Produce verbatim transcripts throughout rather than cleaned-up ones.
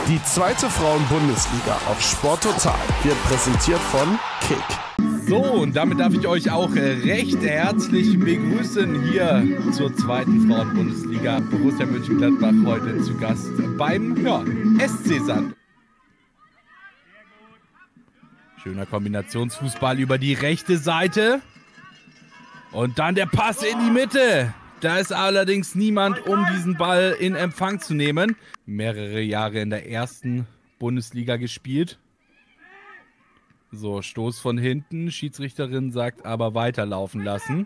Die zweite Frauen-Bundesliga auf Sport Total wird präsentiert von Kick. So, und damit darf ich euch auch recht herzlich begrüßen hier zur zweiten Frauen-Bundesliga. Borussia Mönchengladbach heute zu Gast beim ja, S C Sand. Schöner Kombinationsfußball über die rechte Seite. Und dann der Pass in die Mitte. Da ist allerdings niemand, um diesen Ball in Empfang zu nehmen. Mehrere Jahre in der ersten Bundesliga gespielt. So, Stoß von hinten. Schiedsrichterin sagt aber weiterlaufen lassen.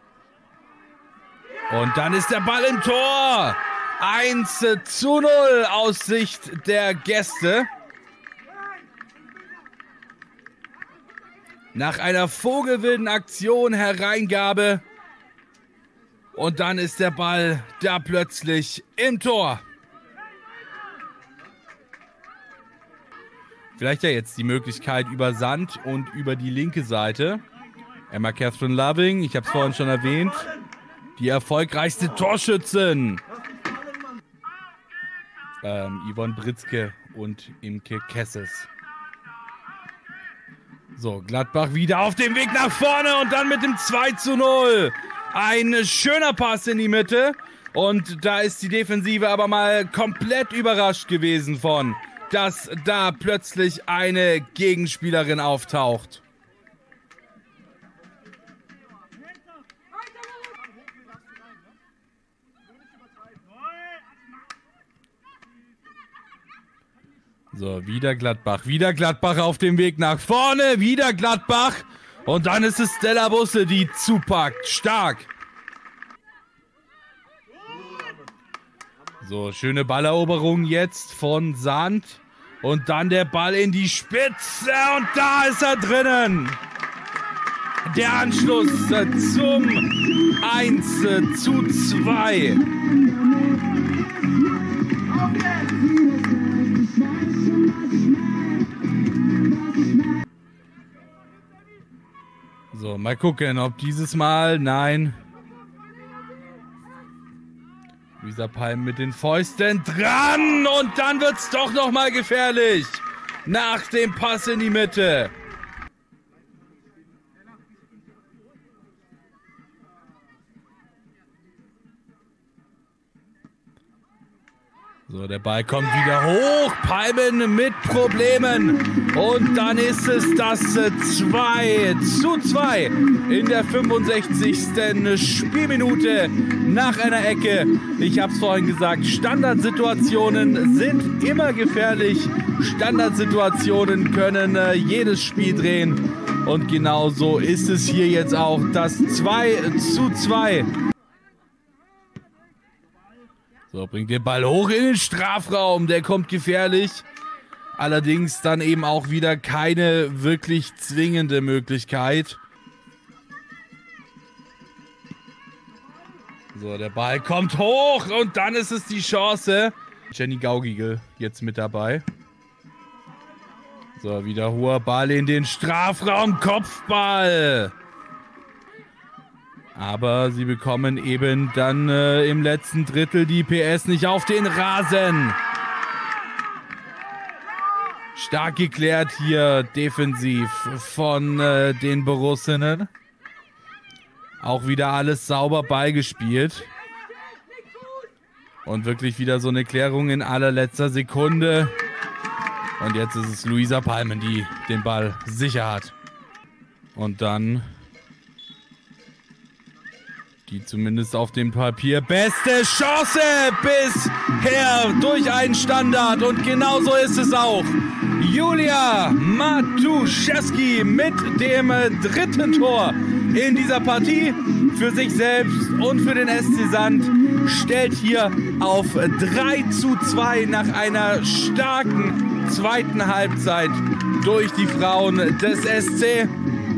Und dann ist der Ball im Tor. eins zu null aus Sicht der Gäste. Nach einer vogelwilden Aktion, Hereingabe. Und dann ist der Ball da plötzlich im Tor. Vielleicht ja jetzt die Möglichkeit über Sand und über die linke Seite. Emma Catherine Loving, ich habe es vorhin schon erwähnt, die erfolgreichste Torschützin. Ähm, Yvonne Britzke und Imke Kesses. So, Gladbach wieder auf dem Weg nach vorne und dann mit dem zwei zu null. Ein schöner Pass in die Mitte und da ist die Defensive aber mal komplett überrascht gewesen von, dass da plötzlich eine Gegenspielerin auftaucht. So, wieder Gladbach, wieder Gladbach auf dem Weg nach vorne, wieder Gladbach. Und dann ist es Stella Busse, die zupackt. Stark. So, schöne Balleroberung jetzt von Sand. Und dann der Ball in die Spitze. Und da ist er drinnen. Der Anschluss zum eins zu zwei. So, mal gucken, ob dieses Mal, nein. Luisa Palm mit den Fäusten dran und dann wird's doch noch mal gefährlich. Nach dem Pass in die Mitte. So, der Ball kommt wieder hoch. Palmen mit Problemen. Und dann ist es das zwei zu zwei in der fünfundsechzigsten Spielminute nach einer Ecke. Ich habe es vorhin gesagt, Standardsituationen sind immer gefährlich. Standardsituationen können äh, jedes Spiel drehen. Und genau so ist es hier jetzt auch. Das zwei zu zwei. So, bringt den Ball hoch in den Strafraum. Der kommt gefährlich. Allerdings dann eben auch wieder keine wirklich zwingende Möglichkeit. So, der Ball kommt hoch und dann ist es die Chance. Jenny Gaugigel jetzt mit dabei. So, wieder hoher Ball in den Strafraum. Kopfball. Aber sie bekommen eben dann äh, im letzten Drittel die P S nicht auf den Rasen. Stark geklärt hier defensiv von äh, den Borussinnen. Auch wieder alles sauber beigespielt. Und wirklich wieder so eine Klärung in allerletzter Sekunde. Und jetzt ist es Luisa Palmen, die den Ball sicher hat. Und dann die zumindest auf dem Papier beste Chance bisher durch einen Standard. Und genauso ist es auch. Julia Matuszewski mit dem dritten Tor in dieser Partie für sich selbst und für den S C Sand stellt hier auf drei zu zwei nach einer starken zweiten Halbzeit durch die Frauen des S C.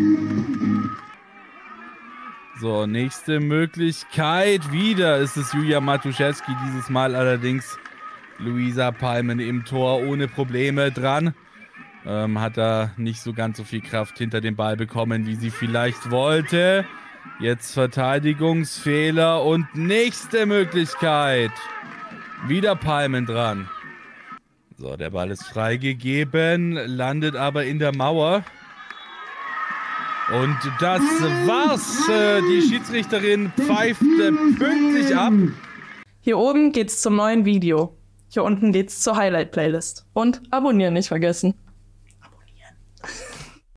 So, nächste Möglichkeit. Wieder ist es Julia Matuszewski, dieses Mal allerdings Luisa Palmen im Tor ohne Probleme dran. Ähm, hat da nicht so ganz so viel Kraft hinter dem Ball bekommen, wie sie vielleicht wollte. Jetzt Verteidigungsfehler und nächste Möglichkeit. Wieder Palmen dran. So, der Ball ist freigegeben, landet aber in der Mauer. Und das war's. Die Schiedsrichterin pfeift pünktlich ab. Hier oben geht's zum neuen Video. Hier unten geht's zur Highlight-Playlist. Und abonnieren nicht vergessen.